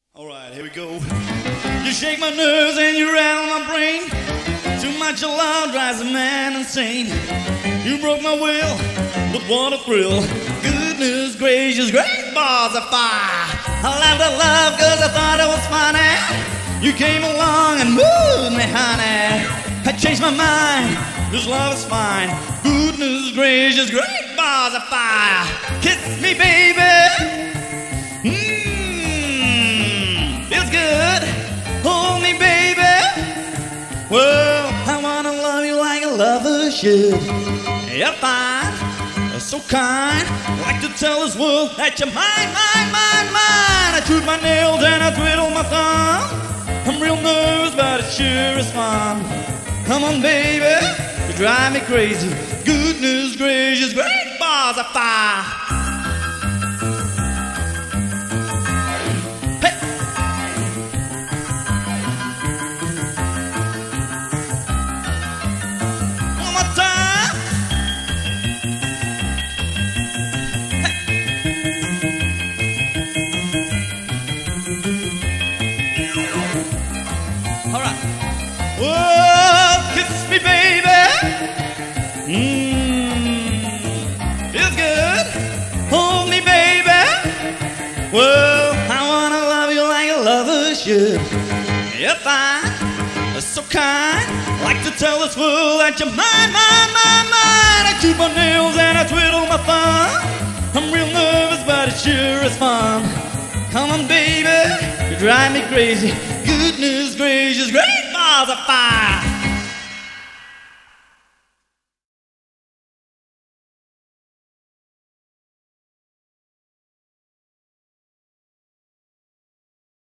Alright, here we go. You shake my nerves and you rattle my brain. Too much of love drives a man insane. You broke my will, but what a thrill. Goodness gracious, great balls of fire. I laughed at love cause I thought it was funny. You came along and moved me, honey. I changed my mind, this love is fine. Goodness gracious, great balls of fire. Kiss me, baby. Feels good. Hold me, baby. Well, I wanna love you like a lover should. You're fine, so kind. I like to tell this world that you're mine, mine, mine, mine. I toot my nails and I twiddle my thumb. I'm real nervous, but it sure is fun. Come on, baby, you drive me crazy. Goodness gracious, great balls of fire. Alright. Whoa, kiss me, baby. Feels good. Hold me, baby. Well, I wanna love you like a lover should. You're fine, so kind. Like to tell this world that you're mine, mine, mine, mine. I chew my nails and I twiddle my thumb. I'm real nervous, but it sure is fun. Come on, baby, you drive me crazy. Goodness gracious, great balls of fire.